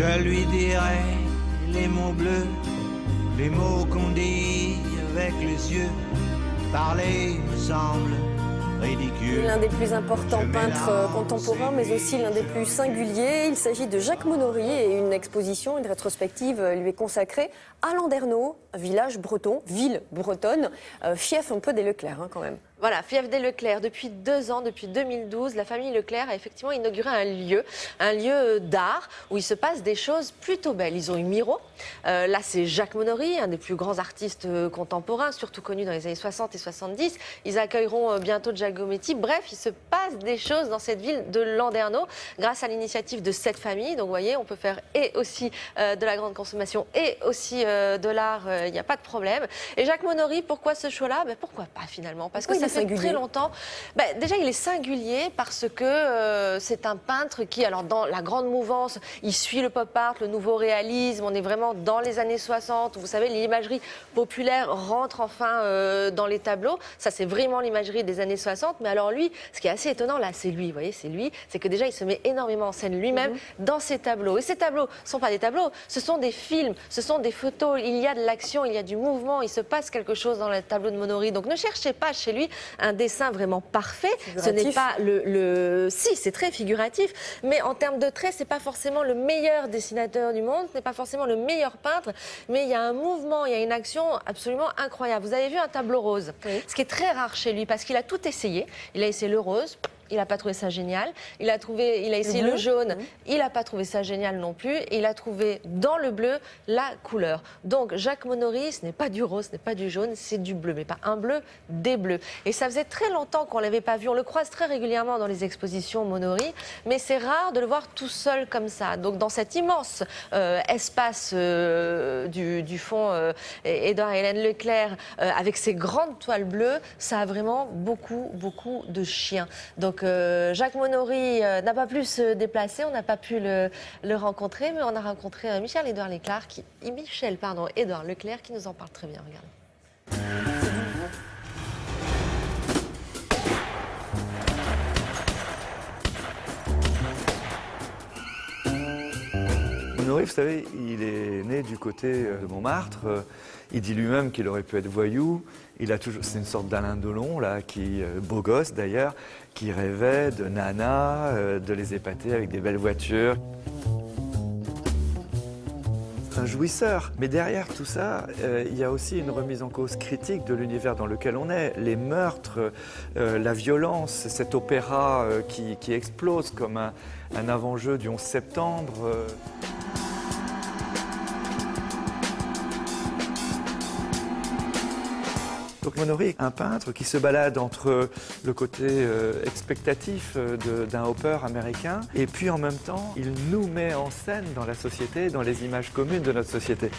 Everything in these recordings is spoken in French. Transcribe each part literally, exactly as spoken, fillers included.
Je lui dirai les mots bleus, les mots qu'on dit avec les yeux. Parler me semble ridicule. L'un des plus importants peintres contemporains, mais aussi l'un des plus singuliers. Il s'agit de Jacques Monory et une exposition, une rétrospective lui est consacrée à Landerneau, village breton, ville bretonne, euh, fief un peu des Leclerc hein, quand même. Voilà, fief des Leclerc. Depuis deux ans, depuis deux mille douze, la famille Leclerc a effectivement inauguré un lieu, un lieu d'art où il se passe des choses plutôt belles. Ils ont eu Miro. Euh, là, c'est Jacques Monory, un des plus grands artistes contemporains, surtout connu dans les années soixante et soixante-dix. Ils accueilleront bientôt Giacometti. Bref, il se passe des choses dans cette ville de Landerneau grâce à l'initiative de cette famille. Donc, vous voyez, on peut faire et aussi euh, de la grande consommation et aussi euh, de l'art. Il euh, n'y a pas de problème. Et Jacques Monory, pourquoi ce choix-là? Ben, pourquoi pas finalement? Parce que ça fait singulier. Très longtemps. Ben, déjà, il est singulier parce que euh, c'est un peintre qui, alors dans la grande mouvance, il suit le pop art, le nouveau réalisme. On est vraiment dans les années soixante. Vous savez, l'imagerie populaire rentre enfin euh, dans les tableaux. Ça, c'est vraiment l'imagerie des années soixante. Mais alors lui, ce qui est assez étonnant là, c'est lui. Vous voyez, c'est lui. C'est que déjà, il se met énormément en scène lui-même mm-hmm. dans ses tableaux. Et ces tableaux ne sont pas des tableaux, ce sont des films, ce sont des photos. Il y a de l'action, il y a du mouvement. Il se passe quelque chose dans le tableau de Monory. Donc ne cherchez pas chez lui un dessin vraiment parfait. Figuratif. Ce n'est pas le, le... Si, c'est très figuratif, mais en termes de traits, c'est pas forcément le meilleur dessinateur du monde, ce n'est pas forcément le meilleur peintre, mais il y a un mouvement, il y a une action absolument incroyable. Vous avez vu un tableau rose, oui. Ce qui est très rare chez lui, parce qu'il a tout essayé. Il a essayé le rose. Il n'a pas trouvé ça génial. Il a, trouvé, il a essayé le, le jaune. Mmh. Il n'a pas trouvé ça génial non plus. Et il a trouvé dans le bleu la couleur. Donc Jacques Monory, ce n'est pas du rose, ce n'est pas du jaune, c'est du bleu. Mais pas un bleu, des bleus. Et ça faisait très longtemps qu'on ne l'avait pas vu. On le croise très régulièrement dans les expositions Monory. Mais c'est rare de le voir tout seul comme ça. Donc dans cet immense euh, espace euh, du, du fond euh, Édouard et Hélène Leclerc, euh, avec ses grandes toiles bleues, ça a vraiment beaucoup, beaucoup de chiens. Donc Euh, Jacques Monory euh, n'a pas pu se déplacer, on n'a pas pu le, le rencontrer, mais on a rencontré euh, Michel Édouard Leclerc, qui, Michel pardon, Édouard Leclerc, qui nous en parle très bien. Regardez. Monory, vous savez, il est né du côté de Montmartre. Il dit lui-même qu'il aurait pu être voyou. Il a toujours, c'est une sorte d'Alain Delon, là, qui, beau gosse d'ailleurs, qui rêvait de nana, de les épater avec des belles voitures. C'est un jouisseur. Mais derrière tout ça, euh, il y a aussi une remise en cause critique de l'univers dans lequel on est. Les meurtres, euh, la violence, cet opéra euh, qui, qui explose comme un, un avant-jeu du onze septembre. Euh. Donc Monory est un peintre qui se balade entre le côté euh, expectatif d'un Hopper américain et puis en même temps, il nous met en scène dans la société, dans les images communes de notre société.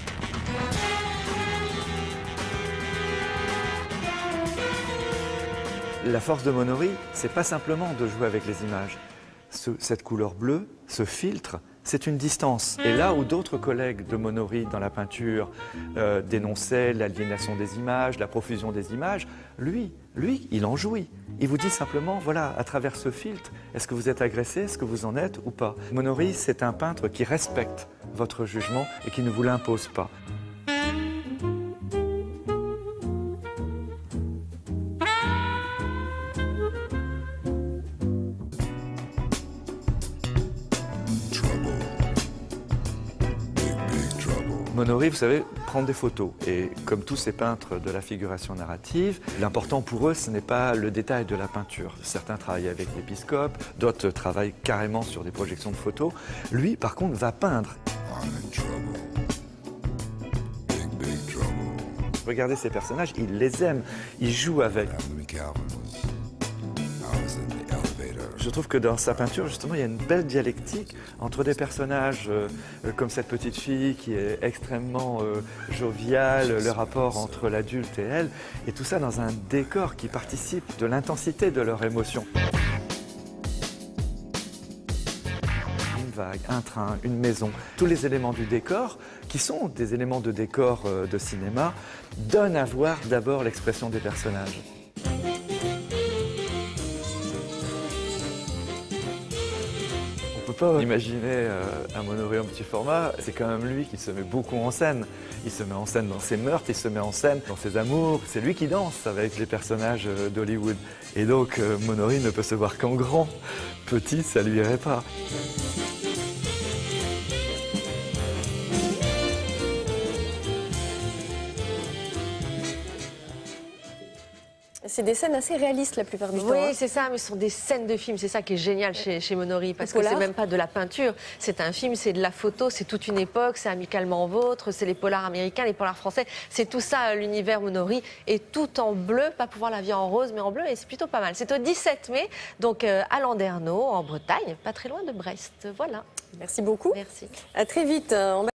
La force de Monory, c'est pas simplement de jouer avec les images. Ce, cette couleur bleue, ce filtre, c'est une distance. Et là où d'autres collègues de Monory dans la peinture euh, dénonçaient l'aliénation des images, la profusion des images, lui, lui, il en jouit. Il vous dit simplement, voilà, à travers ce filtre, est-ce que vous êtes agressé, est-ce que vous en êtes ou pas? Monory, c'est un peintre qui respecte votre jugement et qui ne vous l'impose pas. Monory, vous savez, prend des photos. Et comme tous ces peintres de la figuration narrative, l'important pour eux, ce n'est pas le détail de la peinture. Certains travaillent avec l'épiscope, d'autres travaillent carrément sur des projections de photos. Lui, par contre, va peindre. Regardez ces personnages, il les aime, il joue avec. Je trouve que dans sa peinture, justement, il y a une belle dialectique entre des personnages euh, comme cette petite fille qui est extrêmement euh, joviale, le rapport entre l'adulte et elle, et tout ça dans un décor qui participe de l'intensité de leur émotion. Une vague, un train, une maison, tous les éléments du décor, qui sont des éléments de décor euh, de cinéma, donnent à voir d'abord l'expression des personnages. pas imaginer euh, un Monory en petit format. C'est quand même lui qui se met beaucoup en scène. Il se met en scène dans ses meurtres, il se met en scène dans ses amours. C'est lui qui danse avec les personnages euh, d'Hollywood. Et donc euh, Monory ne peut se voir qu'en grand. Petit, ça lui irait pas. C'est des scènes assez réalistes la plupart du temps. Oui, hein. c'est ça, mais ce sont des scènes de films. C'est ça qui est génial chez, chez Monory, parce que Polar. c'est même pas de la peinture. C'est un film, c'est de la photo, c'est toute une époque, c'est Amicalement Vôtre, c'est les polars américains, les polars français. C'est tout ça, l'univers Monory, et tout en bleu, pas pouvoir la vie en rose, mais en bleu, et c'est plutôt pas mal. C'est au dix-sept mai, donc euh, à Landerneau, en Bretagne, pas très loin de Brest. Voilà. Merci beaucoup. Merci. À très vite.